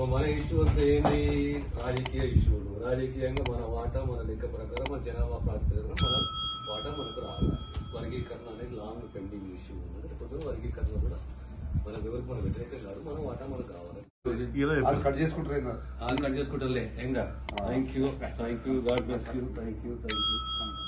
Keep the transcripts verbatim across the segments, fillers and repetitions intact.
మన ఇష్యూ అంతా ఏంటి? రాజకీయ ఇష్యూలు. రాజకీయంగా మన వాటా మన లెక్క ప్రకారం మన జనాభా ప్రాతిపదికన మన వాటా మనకు రావాలి. వర్గీకరణ అనేది లాంగ్ పెండింగ్ ఇష్యూ ఉన్నది. రేపు వర్గీకరణ కూడా మనకు ఎవరికి మన వ్యతిరేకం కాదు, మన వాటా మనకు కావాలి. కట్ చేసుకుంటారు కట్ చేసుకుంటారులే. ఎంగా thank you thank you God bless you thank you thank you.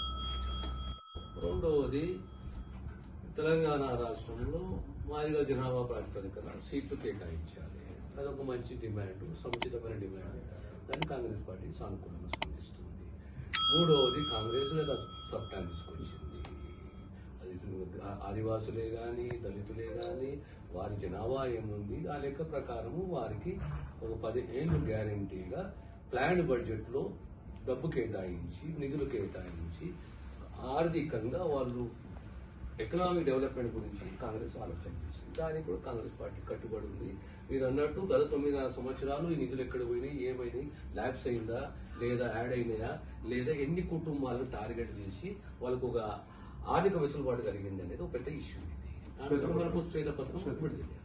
రెండవది, తెలంగాణ రాష్ట్రంలో మాదిగా జనాభా ప్రాతిపదికన సీట్లు కేటాయించాలి. అదొక మంచి డిమాండ్, సముచితమైన డిమాండ్. దాన్ని కాంగ్రెస్ పార్టీ సానుకూలంగా స్పందిస్తుంది. మూడవది, కాంగ్రెస్ కదా చట్టాన్ని తీసుకొచ్చింది. అది ఆదివాసులే కానీ దళితులే కానీ వారి జనాభా ఏముంది ఆ లెక్క ప్రకారము వారికి ఒక పది ఏళ్ళు గ్యారంటీగా ప్లాన్డ్ బడ్జెట్ లో డబ్బు కేటాయించి నిధులు కేటాయించి ఆర్థికంగా వాళ్ళు ఎకనామిక్ డెవలప్మెంట్ గురించి కాంగ్రెస్ ఆలోచన చేసింది. దానికి కూడా కాంగ్రెస్ పార్టీ కట్టుబడి ఉంది. మీరు అన్నట్టు గత తొమ్మిదిన్నర సంవత్సరాలు ఈ నిధులు ఎక్కడ పోయినాయి, ఏమైనాయి, ల్యాబ్స్ అయిందా లేదా యాడ్ అయినాయా లేదా ఎన్ని కుటుంబాలను టార్గెట్ చేసి వాళ్ళకు ఒక ఆర్థిక వెసులుబాటు కలిగింది అనేది ఒక పెద్ద ఇష్యూ. ఇది మనకు శ్వేతపత్రం విడుదల.